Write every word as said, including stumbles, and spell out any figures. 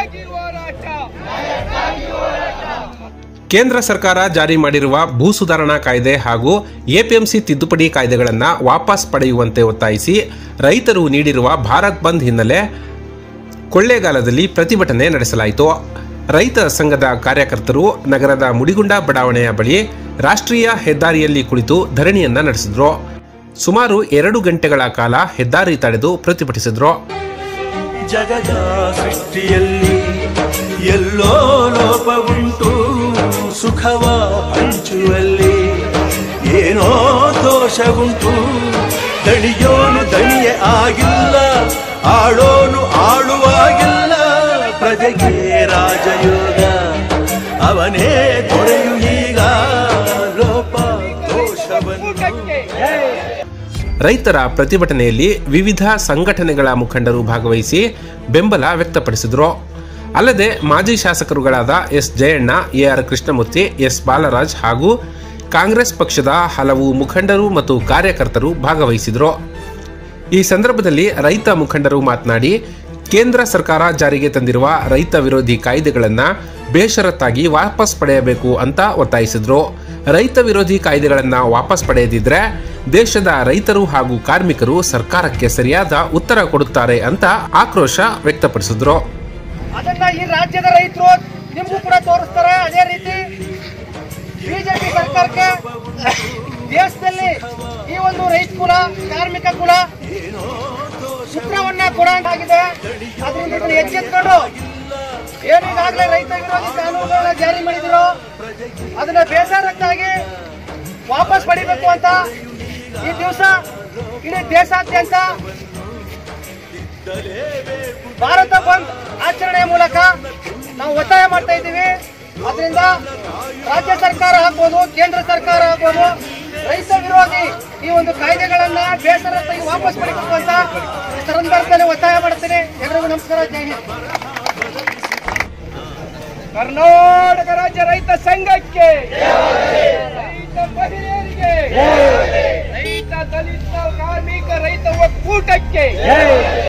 ಕೇಂದ್ರ ಸರ್ಕಾರ ಜಾರಿ ಮಾಡಿರುವ ಭೂ ಸುಧಾರಣಾ ಕಾಯ್ದೆ ಹಾಗೂ ಎಪಿಎಂಸಿ ತಿದ್ದುಪಡಿ ಕಾಯ್ದೆಗಳನ್ನು ವಾಪಸ್ ಪಡೆಯುವಂತೆ ಒತ್ತಾಯಿಸಿ ರೈತರು ನೀಡಿರುವ ಭಾರತ್ ಬಂದ್ ಹಿನ್ನೆಲೆ ಕೊಳ್ಳೇಗಾಲದಲ್ಲಿ ಪ್ರತಿಭಟನೆ ನಡೆಸಲಾಯಿತು. ರೈತ ಸಂಘದ ಕಾರ್ಯಕರ್ತರು ನಗರದ ಮುಡಿಗುಂಡ ಬಡಾವಣೆಯ ಬಳಿ ರಾಷ್ಟ್ರೀಯ ಹೆದ್ದಾರಿಯಲ್ಲಿ ಕುಳಿತು ಧರಣಿಯನ್ನ ನಡೆಸಿದ್ರು. ಸುಮಾರು ಎರಡು ಗಂಟೆಗಳ ಕಾಲ ಹೆದ್ದಾರಿ ತಡೆದು ಪ್ರತಿಭಟಿಸಿದ್ರು. ಜಗದ ಸೃಷ್ಟಿಯಲ್ಲಿ ಎಲ್ಲೋ ಲೋಪವುಂಟು, ಸುಖವ ಹಂಚುವಲ್ಲಿ ಏನೋ ದೋಷವುಂಟು. ದಣಿಯೋನು ದಣಿಯೇ ಆಗಿಲ್ಲ, ಆಳೋನು ಆಳುವಾಗಿಲ್ಲ. ಪ್ರಜೆಗೆ ರಾಜಯೋಗ ಅವನೇ ದೊರೆಯು ಈಗ ಲೋಪ ದೋಷವನ್ನು. ರೈತರ ಪ್ರತಿಭಟನೆಯಲ್ಲಿ ವಿವಿಧ ಸಂಘಟನೆಗಳ ಮುಖಂಡರು ಭಾಗವಹಿಸಿ ಬೆಂಬಲ ವ್ಯಕ್ತಪಡಿಸಿದರು. ಅಲ್ಲದೆ ಮಾಜಿ ಶಾಸಕರುಗಳಾದ S Jayanna, A R Krishnamurthy, S Balaraj ಹಾಗೂ ಕಾಂಗ್ರೆಸ್ ಪಕ್ಷದ ಹಲವು ಮುಖಂಡರು ಮತ್ತು ಕಾರ್ಯಕರ್ತರು ಭಾಗವಹಿಸಿದರು. ಈ ಸಂದರ್ಭದಲ್ಲಿ ರೈತ ಮುಖಂಡರು ಮಾತನಾಡಿ, ಕೇಂದ್ರ ಸರ್ಕಾರ ಜಾರಿಗೆ ತಂದಿರುವ ರೈತ ವಿರೋಧಿ ಕಾಯ್ದೆಗಳನ್ನು ಬೇಷರತ್ತಾಗಿ ವಾಪಸ್ ಪಡೆಯಬೇಕು ಅಂತ ಒತ್ತಾಯಿಸಿದ್ರು. ರೈತ ವಿರೋಧಿ ಕಾಯ್ದೆಗಳನ್ನು ವಾಪಸ್ ಪಡೆಯದಿದ್ರೆ ದೇಶದ ರೈತರು ಹಾಗೂ ಕಾರ್ಮಿಕರು ಸರ್ಕಾರಕ್ಕೆ ಸರಿಯಾದ ಉತ್ತರ ಕೊಡುತ್ತಾರೆ ಅಂತ ಆಕ್ರೋಶ ವ್ಯಕ್ತಪಡಿಸಿದ್ರು. ಅದನ್ನ ಈ ರಾಜ್ಯದ ರೈತರು ನಿಮಗೂ ಕೂಡ ತೋರಿಸ್ತಾರೆ. ಅದೇ ರೀತಿ ಬಿಜೆಪಿ ಸರ್ಕಾರಕ್ಕೆ ದೇಶದಲ್ಲಿ ಈ ಒಂದು ರೈತ ಕುಲ, ಕಾರ್ಮಿಕ ಕುಲ ಉತ್ತರವನ್ನ ಕೊಡಾಗಿದೆ. ಅದರಿಂದ ಎಚ್ಚೆತ್ಕೊಂಡು ಏನು ಈಗಾಗಲೇ ರೈತ ವಿರೋಧಿ ಕಾನೂನುಗಳನ್ನ ಜಾರಿ ಮಾಡಿದ್ರು, ಅದನ್ನ ಬೇಸರಕ್ಕಾಗಿ ವಾಪಸ್ ಪಡಿಬೇಕು ಅಂತ ಈ ದಿವಸ ಇಡೀ ದೇಶಾದ್ಯಂತ ಭಾರತ ಬಂದ್ ಆಚರಣೆಯ ಮೂಲಕ ನಾವು ಒತ್ತಾಯ ಮಾಡ್ತಾ ಇದ್ದೀವಿ. ಅದರಿಂದ ರಾಜ್ಯ ಸರ್ಕಾರ ಆಗ್ಬೋದು, ಕೇಂದ್ರ ಸರ್ಕಾರ ಆಗ್ಬೋದು, ರೈತ ವಿರೋಧಿ ಈ ಒಂದು ಕಾಯ್ದೆಗಳನ್ನ ಬೇಸರತ್ತಾಗಿ ವಾಪಸ್ ಪಡಿಬೇಕು ಅಂತ ಸಂದರ್ಭದಲ್ಲಿ ಒತ್ತಾಯ ಮಾಡ್ತೀನಿ. ಎಲ್ಲರಿಗೂ ನಮಸ್ಕಾರ, ಜೈ ಹಿಂದ್. ಕರ್ನಾಟಕ ರಾಜ್ಯ ರೈತ ಸಂಘಕ್ಕೆ, ರೈತ ಮಹಿಳೆಯರಿಗೆ, ರೈತ ದಲಿತ ಕಾರ್ಮಿಕ ರೈತ ಒಕ್ಕೂಟಕ್ಕೆ